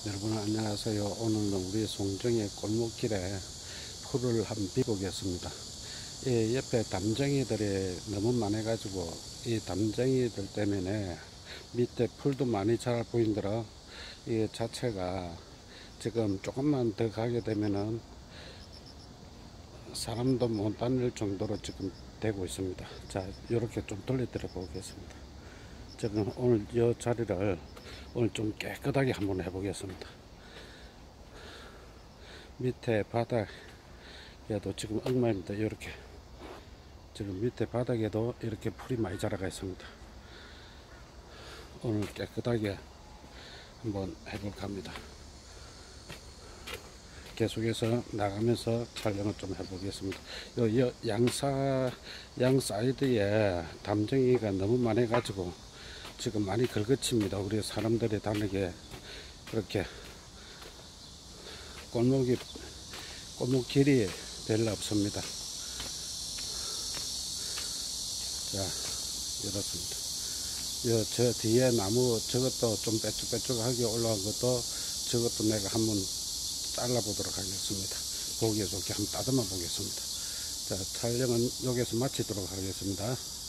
여러분 안녕하세요. 오늘은 우리 송정의 골목길에 풀을 한번 비보겠습니다. 이 옆에 담쟁이들이 너무 많아 가지고 이 담쟁이들 때문에 밑에 풀도 많이 잘 보이더라. 이 자체가 지금 조금만 더 가게 되면은 사람도 못 다닐 정도로 지금 되고 있습니다. 자, 이렇게 좀 돌려드려 보겠습니다. 지금 오늘 이 자리를 오늘 좀 깨끗하게 한번 해보겠습니다. 밑에 바닥에도 지금 엉망입니다. 이렇게 지금 밑에 바닥에도 이렇게 풀이 많이 자라가 있습니다. 오늘 깨끗하게 한번 해볼까 합니다. 계속해서 나가면서 촬영을 좀 해보겠습니다. 양 사이드에 담쟁이가 너무 많아 가지고 지금 많이 긁어칩니다. 우리 사람들이 다니게 그렇게 골목길이 별로 없습니다. 자, 이렇습니다. 저 뒤에 나무 저것도 좀 빼쭉빼쭉하게 올라온 것도 저것도 내가 한번 잘라보도록 하겠습니다. 보기 좋게 한번 따듬어 보겠습니다. 자, 촬영은 여기서 마치도록 하겠습니다.